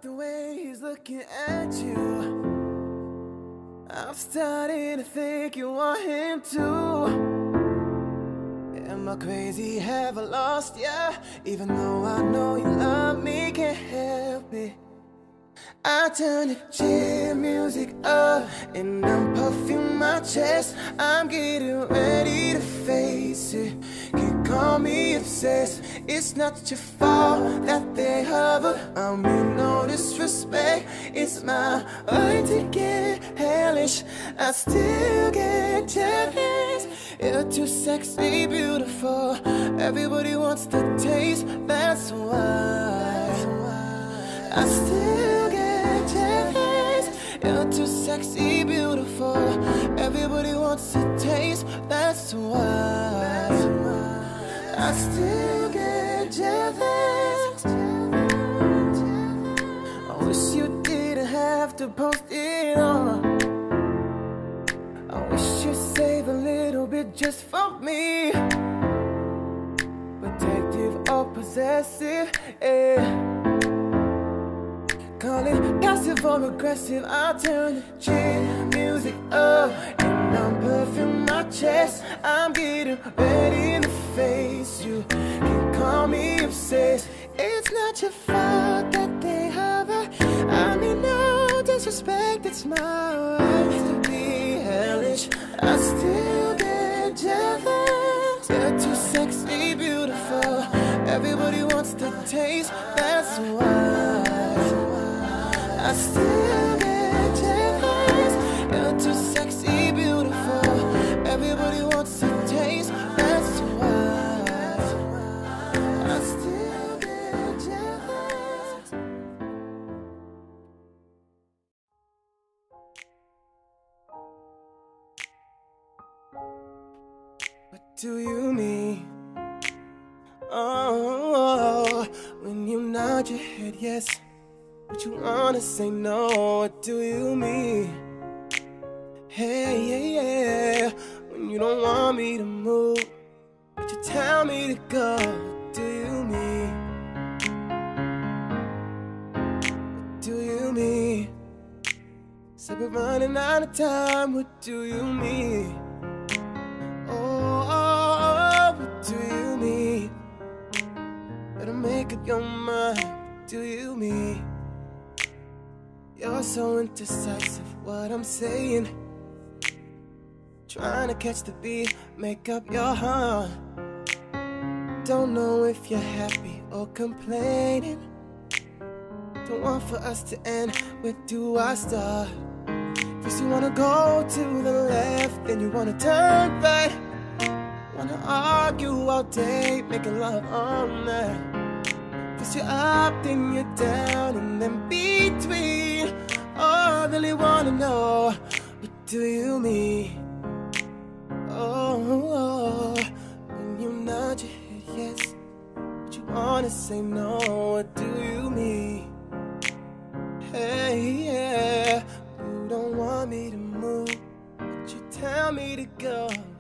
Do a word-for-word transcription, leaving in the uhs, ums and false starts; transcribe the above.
the way he's looking at you. I'm starting to think you want him too. Am I crazy? Have I lost ya? Even though I know you love me, can't help it. I turn the chill music up and I'm puffing my chest. I'm getting ready to face it. Can't call me obsessed. It's not your fault that they hover. I mean no disrespect. It's my right to get hellish. I still get jealous. You're too sexy, beautiful. Everybody wants the taste. That's why I still get jealous. You're too sexy, beautiful. Everybody wants a taste. That's why I still get jealous. I wish you didn't have to post it on. I wish you'd save a little bit just for me. Protective or possessive, yeah. Call it passive or aggressive. I'll turn the chill music up and I'm puffing my chest. I'm getting ready to face you. Can't call me obsessed. It's not your fault that they hover. I mean no disrespect. It's my right to be hellish. I still get jealous. You're too sexy, beautiful. Everybody wants the taste. That's why I still get jealous. You're too sexy, beautiful. Everybody wants to taste. That's why I still get jealous. What do you mean? Oh, when you nod your head yes, but you wanna say no, what do you mean? Hey, yeah, yeah, when you don't want me to move, but you tell me to go, what do you mean? What do you mean? Said we're running out of time, what do you mean? Oh, oh, what do you mean? Better make up your mind, what do you mean? You're so indecisive, what I'm saying. Trying to catch the beat, make up your heart. Don't know if you're happy or complaining. Don't want for us to end, where do I start? First you wanna go to the left, then you wanna turn right. Wanna argue all day, making love all night. First you're up, then you're down, and then between. Oh, I really wanna know, what do you mean? Oh, oh, when you nod your head yes, but you wanna say no, what do you mean? Hey, yeah, you don't want me to move, but you tell me to go.